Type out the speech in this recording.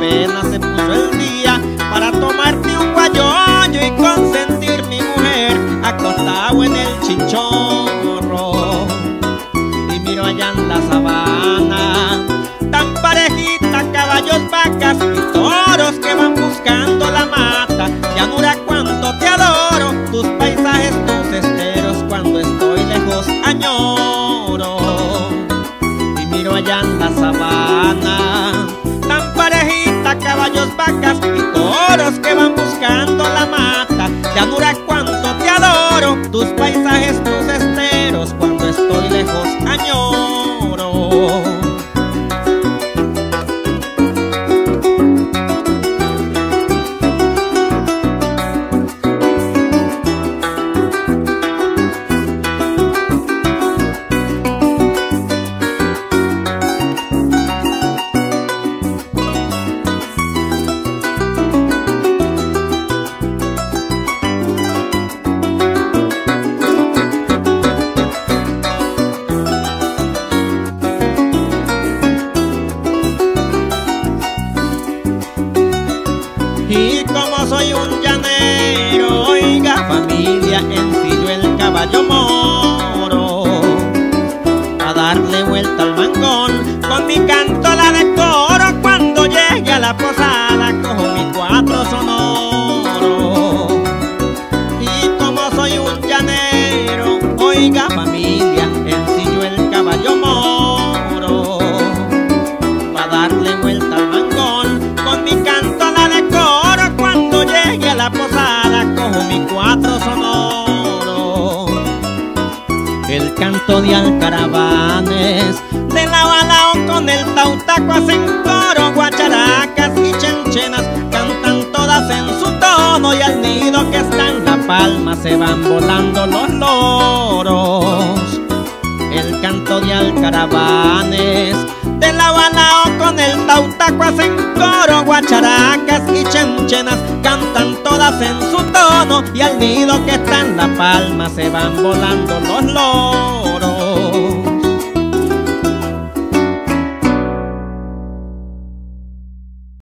apenas se puso el día para tomarme un guayoyo y consentir mi mujer acostado en el chichorro. Y miro allá en la sabana, tan parejita, caballos, vacas y toros que van buscando la mata. Llanura, cuánto te adoro, tus paisajes, tus esteros, cuando estoy lejos añoro. Y miro allá en la sabana, tan parejita, caballos, vacas y toros que van buscando la mata. Llanura, cuánto te adoro, tus paisajes, tus esteros, cuando estoy lejos añoro. Y como soy un llanero, oiga familia, ensillo el caballo moro a darle vuelta al mangón. Con mi canto la decoro, cuando llegue a la posada cojo mi cuatro sonoro. Y como soy un llanero, oiga familia, ensillo el caballo moro a darle vuelta al mangón. Con mi canto la decoro, cuando llegue a la posada cojo mi cuatro sonoro. El canto de alcaravanes, de lao a lao con el tautaco hacen coro. Guacharacas y chenchenas cantan todas en su tono, y al nido que está en la palma se van volando los loros. El canto de alcaravanes, de lao a lao con el tautaco hacen coro. Guacharacas y chenchenas cantan todas en su tono, y al nido que está en la palma se van volando los loros.